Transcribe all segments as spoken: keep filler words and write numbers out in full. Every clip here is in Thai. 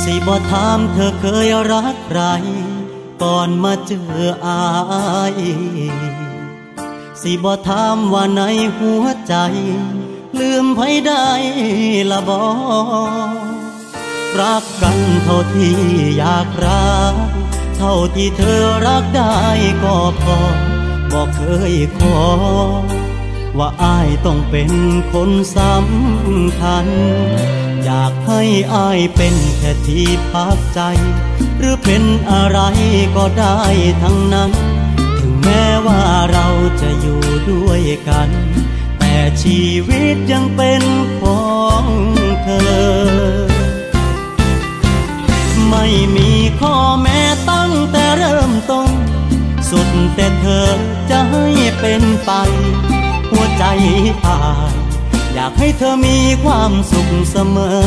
สิบ่ถามเธอเคยรักใครก่อนมาเจออายสิบ่ถามว่าในหัวใจลืมไผได้ละบ่รักกันเท่าที่อยากรักเท่าที่เธอรักได้ก็พอบอกเคยขอว่าอ้ายต้องเป็นคนสำคัญอยากให้อ้ายเป็นแค่ที่พักใจหรือเป็นอะไรก็ได้ทั้งนั้นถึงแม้ว่าเราจะอยู่ด้วยกันแต่ชีวิตยังเป็นของเธอไม่มีข้อแม้ตั้งแต่เริ่มต้นสุดแต่เธอจะให้เป็นไปหัวใจอายอยากให้เธอมีความสุขเสมอ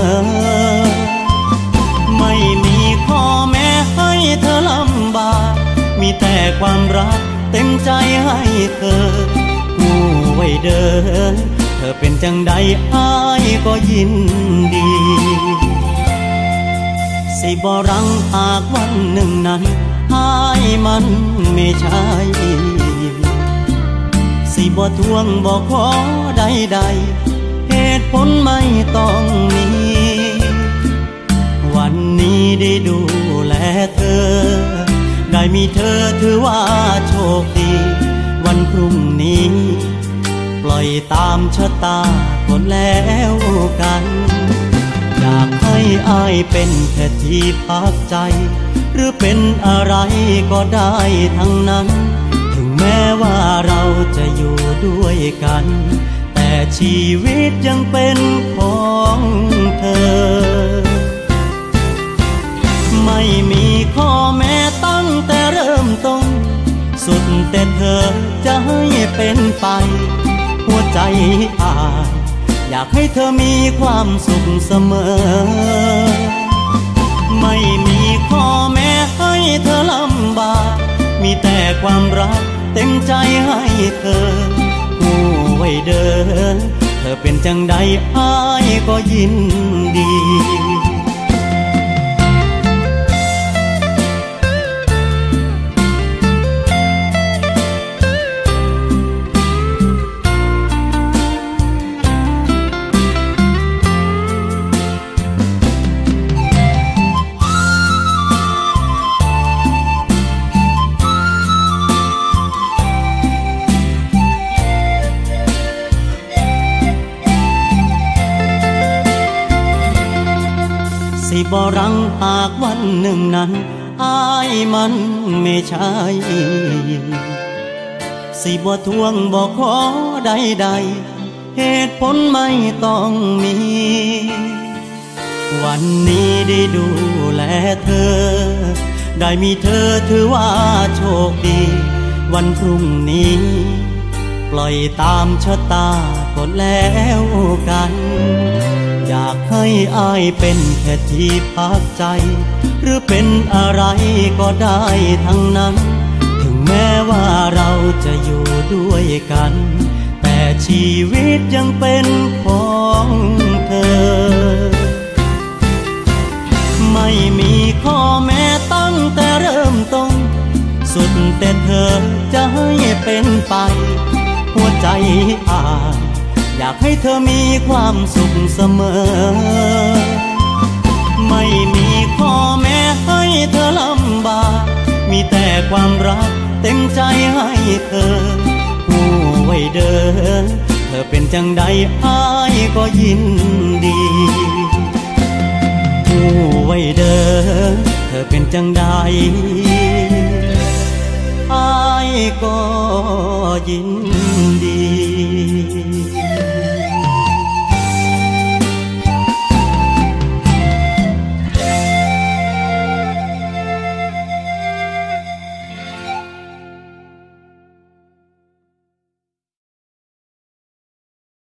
ไม่มีข้อแม้ให้เธอลำบากมีแต่ความรักเต็มใจให้เธอผู้ไว้เดินเธอเป็นจังใดอ้ายก็ยินดีสิบ่รังหากวันหนึ่งนั้นอ้ายมันไม่ใช่สิบ่ทวงบ่ขอใดๆเหตุผลไม่ต้องมีวันนี้ได้ดูแลเธอได้มีเธอถือว่าโชคดีวันพรุ่งนี้ปล่อยตามชะตาคนแล้วกันอยากให้อ้ายเป็นแค่ที่พักใจหรือเป็นอะไรก็ได้ทั้งนั้นถึงแม้ว่าเราจะอยู่ด้วยกันแต่ชีวิตยังเป็นของเธอไม่มีข้อแม้ตั้งแต่เริ่มต้นสุดแต่เธอจะให้เป็นไปหัวใจอายอยากให้เธอมีความสุขเสมอไม่มีข้อแม้ให้เธอลำบากมีแต่ความรักเต็มใจให้เธอผู้ไว้เดินเธอเป็นจังใดอ้ายก็ยินดีสิบ่รังหากวันหนึ่งนั้นอ้ายมันไม่ใช่สิบ่ทวงบ่ขอใดๆเหตุผลไม่ต้องมีวันนี้ได้ดูแลเธอได้มีเธอถือว่าโชคดีวันพรุ่งนี้ปล่อยตามชะตาก็แล้วกันอยากให้อ้ายเป็นแค่ที่พักใจหรือเป็นอะไรก็ได้ทั้งนั้นถึงแม้ว่าเราจะอยู่ด้วยกันแต่ชีวิตยังเป็นของเธอไม่มีข้อแม้ตั้งแต่เริ่มต้นสุดแต่เธอจะให้เป็นไปหัวใจอายอยากให้เธอมีความสุขเสมอไม่มีข้อแม้ให้เธอลำบากมีแต่ความรักเต็มใจให้เธอผู้ไว้เดินเธอเป็นจังใดอ้ายก็ยินดีผู้ไว้เดินเธอเป็นจังใดอ้ายก็ยินดี